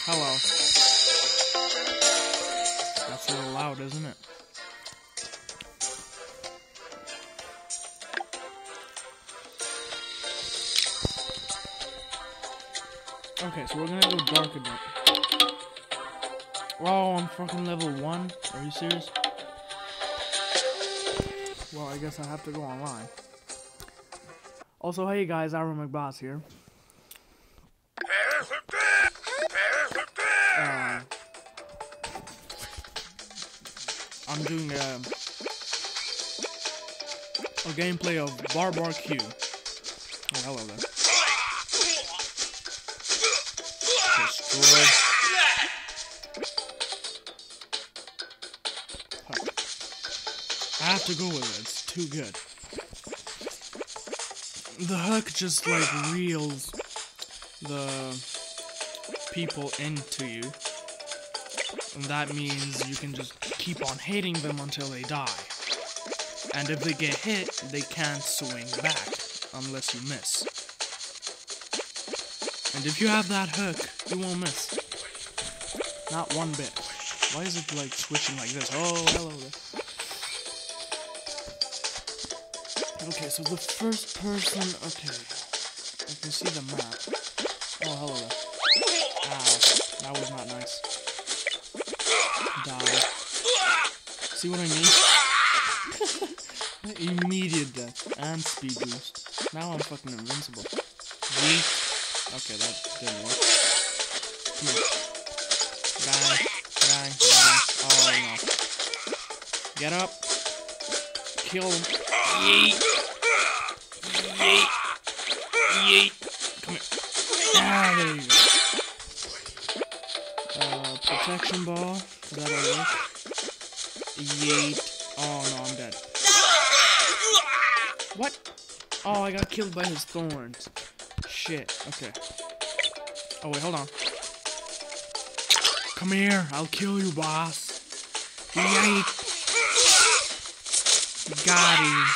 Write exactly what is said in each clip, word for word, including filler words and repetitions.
Hello. That's a little loud, isn't it? Okay, so we're gonna go dark again. Oh, I'm fucking level one? Are you serious? Well, I guess I have to go online. Also, hey guys, Aaron McBoss here. Uh, I'm doing a, a gameplay of Barbecue. Oh, hello there. Destroy. I have to go with it. It's too good. The hook just like reels the people into you, and that means you can just keep on hitting them until they die. And if they get hit, they can't swing back unless you miss. And if you have that hook, you won't miss. Not one bit. Why is it like switching like this? Oh, hello there. Okay, so the first person, okay, I can see the map. Oh, hello there. Ow, that was not nice. Die. See what I mean? Immediate death and speed boost. Now I'm fucking invincible. Weak. Okay, that didn't work. Come here. Die, die, die. Oh no. Get up. Kill him. Yeet. Yeet. Yeet. Come here. Ah, there you go. Uh, protection ball. That'll work. Yeet. Oh no, I'm dead. What? Oh, I got killed by his thorns. Shit. Okay. Oh wait, hold on. Come here. I'll kill you, boss. Yeet. Got him.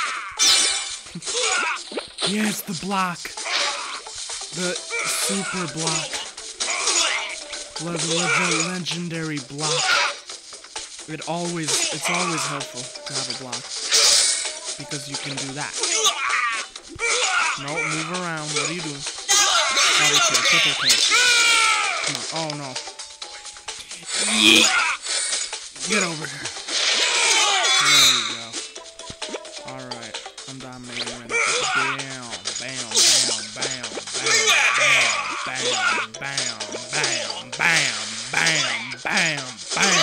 Yes, the block. The super block. The, the legendary block. It always, it's always helpful to have a block. Because you can do that. No, move around. What are you doing? Oh, okay, triple kill. Come on. Oh, no. Yeet. Get over here. There you go. Alright. I'm dominating right now. Bam, bam, bam, bam, bam, bam, bam, bam, bam, bam, bam,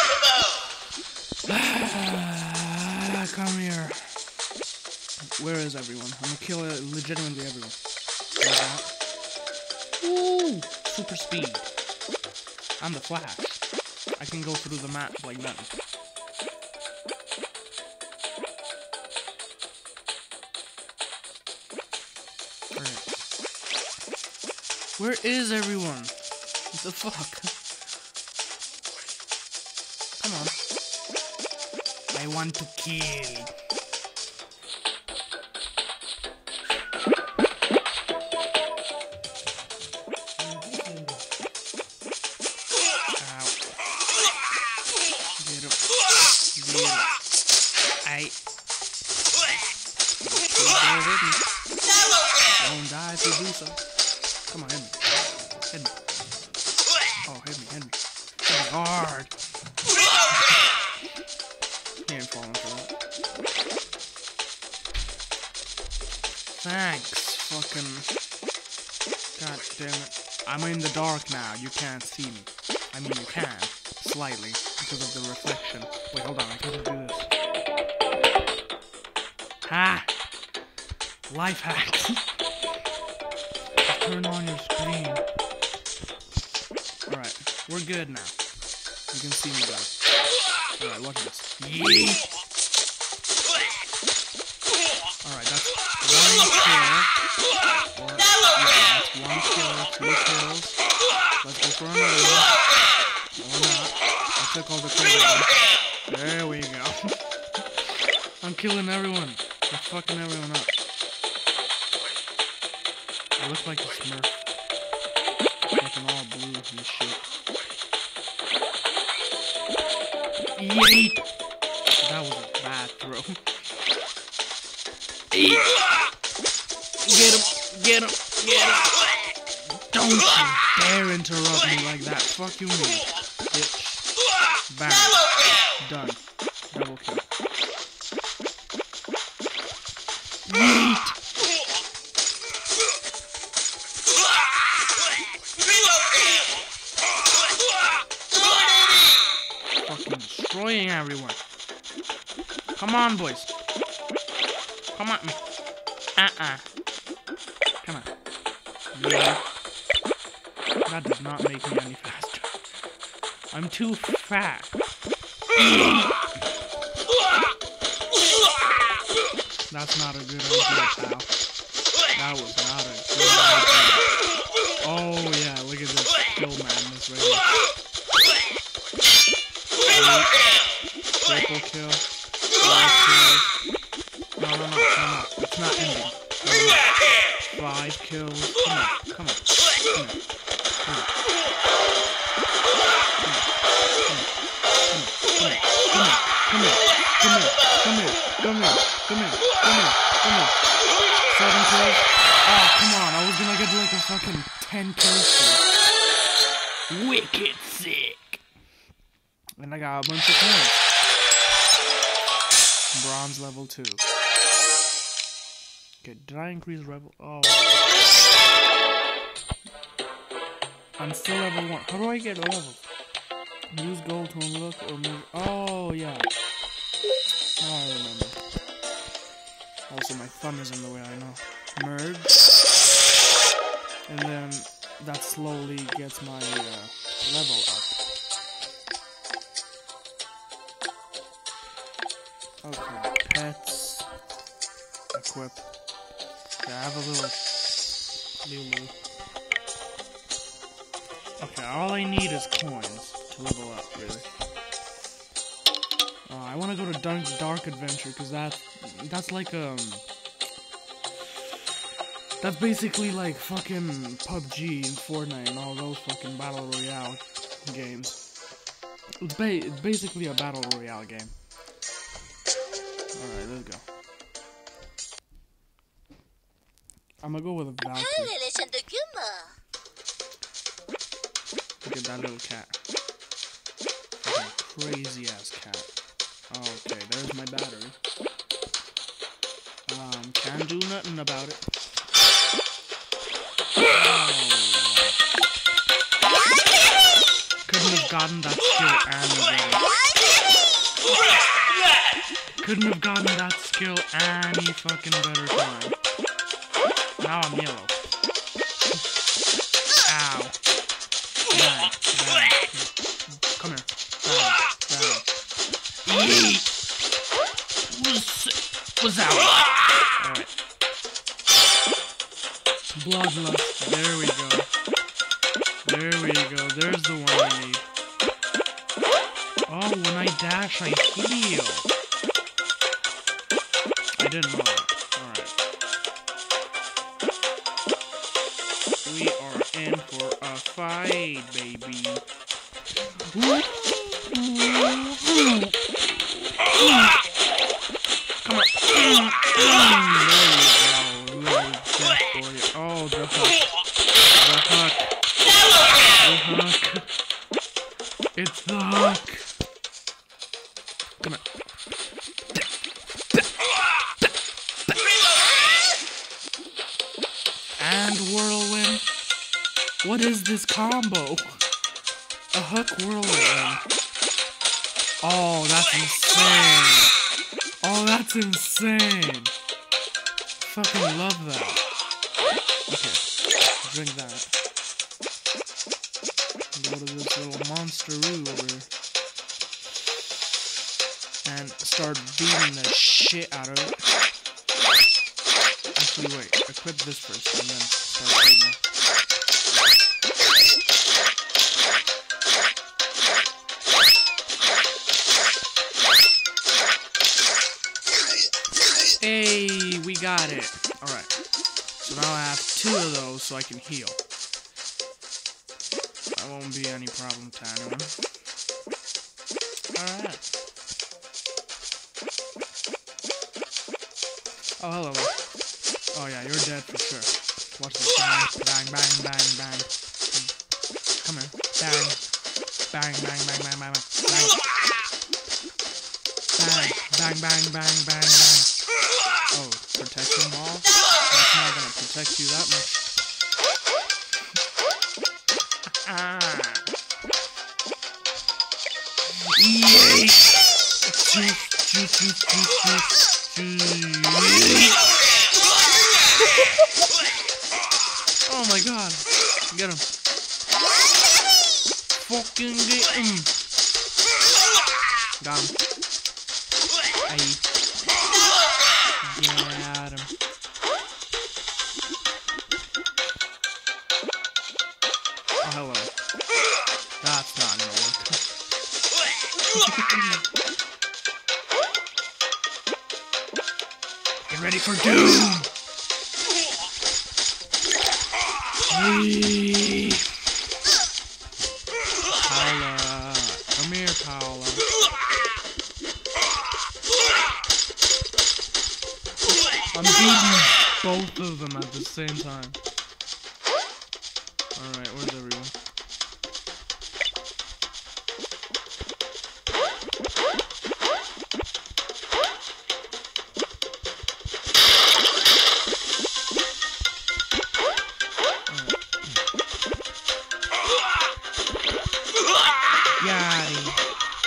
bam. Come here. Where is everyone? I'm gonna kill uh, legitimately everyone. Ooh, super speed. I'm the Flash. I can go through the map like that. Alright. Where is everyone? What the fuck? Come on. I want to kill. Don't die if you do so. Come on, hit me. Hit me. Oh, hit me, hit me. Hit me hard. He ain't falling for that. Thanks, fucking. God damn it. I'm in the dark now. You can't see me. I mean, you can. Slightly. Because of the reflection. Wait, hold on. I gotta do this. Ha! Life hack. Turn on your screen. Alright, we're good now. You can see me now. Alright, watch this. Yeet! Alright, that's one kill. Or, yeah, that's one kill, two kills. Let's go for another one. Or not. I took all the kills. There we go. I'm killing everyone. I'm fucking everyone up. I look like a Smurf. Looking all blue. this shit. Yeet! That was a bad throw. Eat! Get him! Get him! Get him! Don't you dare interrupt me like that. Fuck you, me. Bitch. Bang. Done. Double kill. Yeet! Fucking destroying everyone. Come on, boys. Come on. Uh-uh. Come on. Yeah. That does not make me any faster. I'm too fat. That's not a good idea, pal. That was not a good idea. Oh, yeah, look at this skill madness right here. Triple kill. Five kills. No, no, no, no, no. It's not ending. No, no. Five kills. Come on, come on. Come on. Come on. Come here, come here, come here, come here, come here, come here, come here. Seven kills. Oh, come on, I was gonna get like a fucking ten kills. Wicked sick. And I got a bunch of coins. Bronze level two. Okay, did I increase level? Oh. I'm still level one. How do I get levels? Use gold to unlock or move. Oh, yeah. Now I remember. Also, my thumb is in the way, I know. Merge. And then that slowly gets my uh, level up. Okay, pets. Equip. Okay, I have a little Lulu. Okay, all I need is coins to level up, really. Uh, I want to go to Dark, Dark Adventure, because that's, that's like, um... that's basically like fucking P U B G and Fortnite and all those fucking Battle Royale games. It's, ba it's basically a Battle Royale game. Alright, let's go. I'm gonna go with a Valkyrie. Look at that little cat. Fucking crazy ass cat. Okay, there's my battery. Um, can't do nothing about it. Oh. Couldn't have gotten that skill any better. Couldn't have gotten that skill any fucking better time. Now I'm yellow. Ow. Bang, bang. Come here. Bang, bang. Yeet. What's, what's out? Alright. Bloodlust. There we go. There we go. There's the one I need. Oh, when I dash, I heal. I didn't know that. Alright. We are in for a fight, baby. Come on. There you go. Little death boy. Oh, the hook. The hook. The hook. It's the hook. Come on. And whirlwind. What is this combo? A hook whirlwind. Oh, that's insane. Oh, that's insane. Fucking love that. Okay, drink that. Go to this little monster-oo over here. And start beating the shit out of it. Actually, wait. Equip this first, and then start beating it. Hey, we got it. Alright. So now I have two of those so I can heal. That won't be any problem to anyone. Alright. Oh, hello. Oh, yeah, you're dead for sure. Watch this. Bang, bang, bang, bang. Come here. Bang. Bang, bang, bang, bang, bang, bang. Bang. Bang, bang, bang, bang, bang. Oh, protection ball? That's not gonna protect you that much. Ah. Yay! Oh my god. Get him. Fucking get him. Got him. Aye. Get him. Oh, hello. That's not gonna work. Get ready for doom! Hey. Paula. Come here, Paula. I'm beating both of them at the same time. Alright, where's everyone? Got him.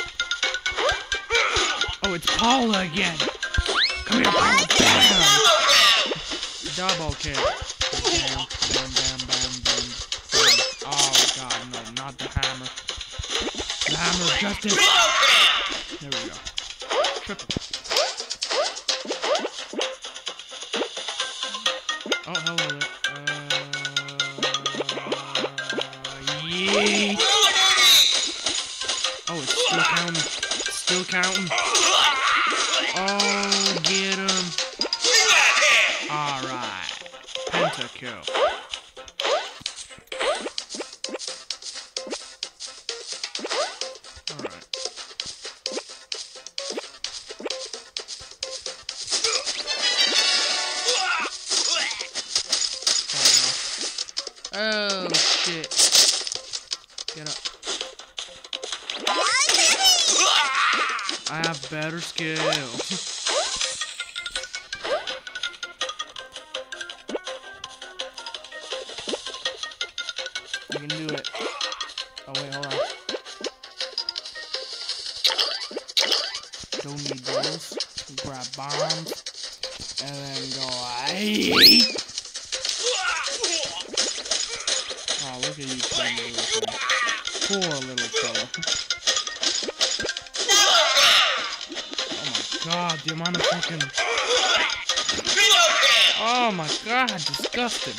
Oh, it's Paula again. Come here, Paula. Bam. Double kill. Bam, bam, bam, bam, bam, bam. Oh god, no, not the hammer. The hammer of justice. There we go. Triple. Oh, hello there. Uh, yeet. Oh, it's still counting. Still counting. Oh, get him. Alright. Pentakill. Alright. Oh, shit. Get up. I have better skill. You can do it. Oh wait, hold on. Don't need those. Grab bombs. And then go, aye. Oh, look at you playing the little thing. Poor little fella. God, the amount of fucking... Oh my god, disgusting.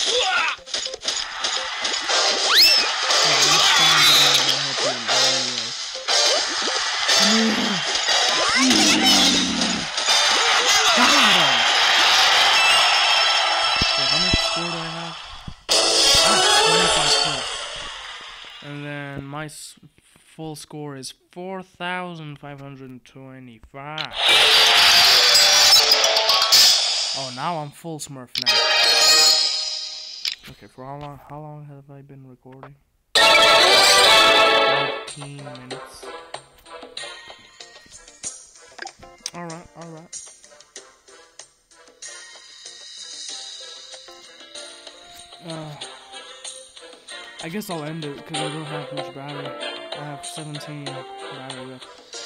And then my s full score is four thousand five hundred twenty-five. Oh, now I'm full Smurf now. Okay, for how long? How long have I been recording? fourteen minutes. All right, all right. Uh, I guess I'll end it because I don't have much battery. I have seventeen battery left.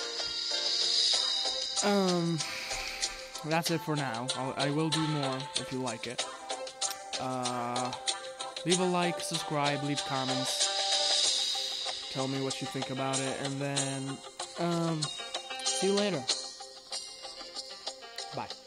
Um, that's it for now. I'll, I will do more if you like it. Uh, leave a like, subscribe, leave comments. Tell me what you think about it, and then um, see you later. Bye.